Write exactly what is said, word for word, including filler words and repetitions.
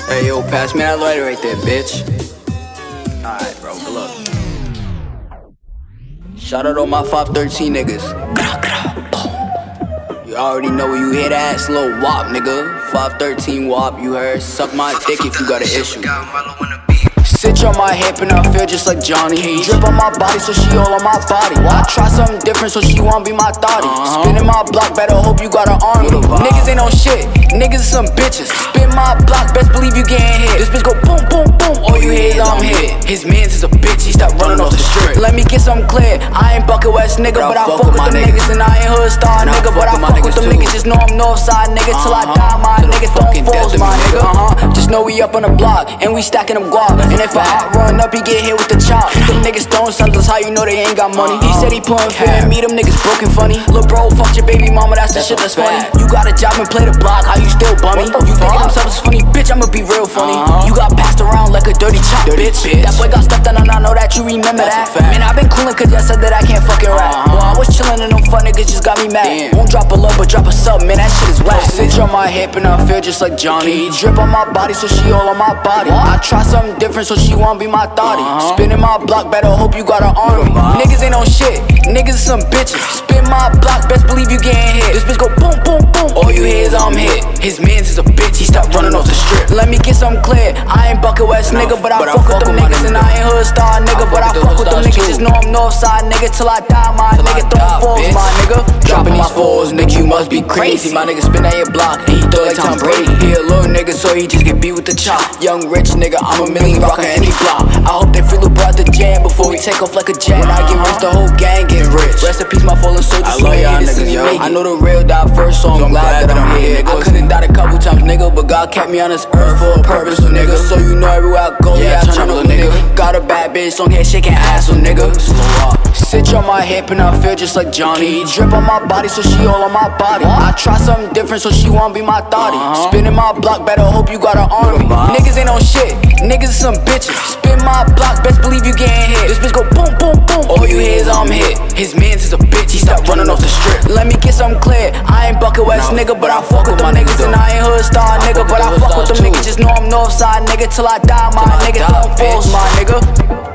Hey, yo, pass me that lighter right there, bitch. Alright, bro, good luck. Shout out all my five thirteen niggas. You already know when you hear that ass little wop, nigga. five thirteen wop, you heard? Suck my dick if you got an issue. Sit on my hip and I feel just like Johnny. Drip on my body so she all on my body. I try something different so she wanna be my thotty. uh-huh. Spinning my block, better hope you got an army. Niggas ain't on shit, niggas is some bitches. Spin my block, best believe you getting hit. This bitch go boom, boom, boom, all you hear is I'm hit. His mans is a bitch, he stop running off the strip. Let me get something clear, I ain't Bucket West nigga, but I fuck with them niggas. And I ain't hood star nigga, but I fuck with them niggas. Just know I'm Northside nigga, till I die my niggas don't falls my nigga. Uh-huh, just know we up on the block, and we stacking them guap. And if I hot run up, he get hit with the chop. Them niggas throwing sons, that's how you know they ain't got money. He said he putting fear in me, them niggas broken funny. Lil' bro, fuck your baby mama, that's the shit that's funny. You got a job and play the block, how you still bummy? You thinking themselves is funny, bitch, I'ma be real funny. You got passed around like a dirty chop, bitch. That boy got stepped on and I know that you remember that. Man, I been coolin' cause y'all said that I can't fucking rap. Well, I was chillin' and them fun niggas just got me mad. Won't drop a love but drop a sub, man, that shit is whack. Sit on my hip and I feel just like Johnny. Drip on my body so she all on my body. I try something different so she wanna be my thotty. Spinning my block, better hope you got an army. Niggas ain't on shit, niggas is some bitches. Spin my block, best believe you getting hit. This bitch go boom, boom, boom, all you hear is I'm hit. His mans is a bitch, he stopped running off the strip. Let me get something clear, I ain't Bucket West nigga, but I fuck with them niggas. And I ain't hood star nigga, but I fuck with them niggas. Just know I'm Northside nigga, till I die my nigga. Throwing falls my nigga, dropping these falls, nigga, you must be crazy. My nigga spin at your block, and he throw like Tom Brady. He a little nigga, so he just get beat with the chop. Young rich nigga, I'm a million rocker any block. I hope they feel about the jam before we take off like a jet. When I get rich, the whole gang get rich. Rest in peace, my fallen soldiers. I love y'all niggas, yo. I know the real died first, so I'm glad that I'm here. I could've died a couple times, nigga, but God kept me on this earth for a purpose, nigga. So you know everywhere I go, yeah, I turn up a nigga. Got a bad bitch on here shaking ass, so nigga. Slow up. Sit on my hip and I feel just like Johnny. Drip on my body so she all on my body. I try something different so she wanna be my thotty. Spinning my block, better hope you got an army. Niggas ain't on shit, niggas is some bitches. Spin my block, best believe you getting hit. This bitch go boom, boom, boom, all you hear is I'm hit. His mans is a bitch, he stopped running off the strip. Let me get something clear, I ain't Bucket West nigga, but I fuck with them niggas. And I ain't hood star nigga, but I fuck with them niggas. Just know I'm Northside nigga, till I die my nigga. Throwing falls my nigga.